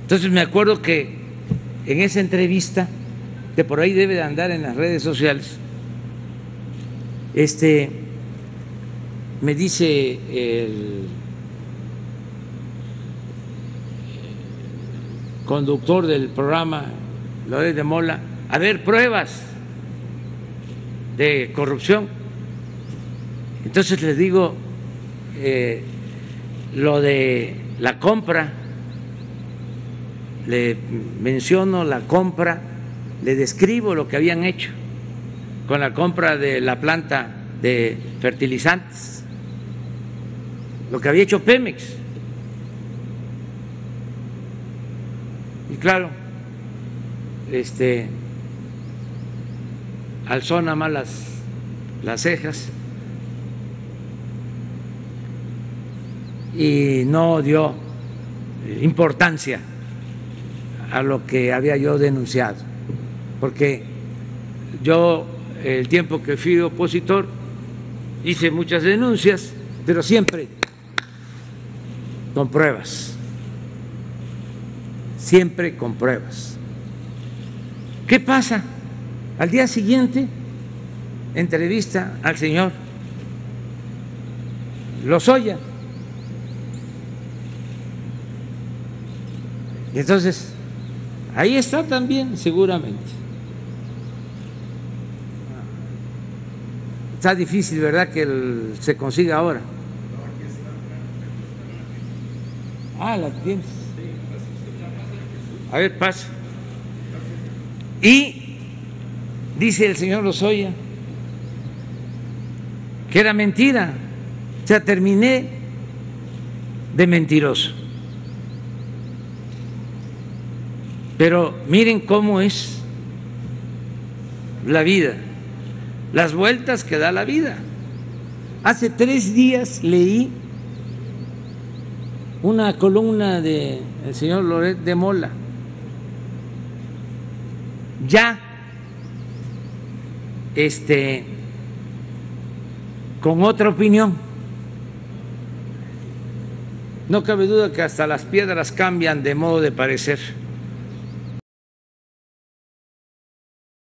Entonces me acuerdo que en esa entrevista, que por ahí debe de andar en las redes sociales, me dice el conductor del programa, Loret de Mola, a ver, pruebas de corrupción. Entonces les digo, lo de la compra, le menciono la compra, le describo lo que habían hecho con la compra de la planta de fertilizantes, lo que había hecho Pemex. Y claro, alzó nada más las cejas y no dio importancia a lo que había yo denunciado, porque yo el tiempo que fui opositor hice muchas denuncias, pero siempre con pruebas, siempre con pruebas. ¿Qué pasa? Al día siguiente, entrevista al señor Lozoya. Y entonces, ahí está también, seguramente. Está difícil, ¿verdad?, que se consiga ahora. Ah, la tienes. A ver, pasa. Y dice el señor Lozoya que era mentira. O sea, terminé de mentiroso. Pero miren cómo es la vida, las vueltas que da la vida. Hace 3 días leí una columna del señor Loret de Mola, ya con otra opinión. No cabe duda que hasta las piedras cambian de modo de parecer.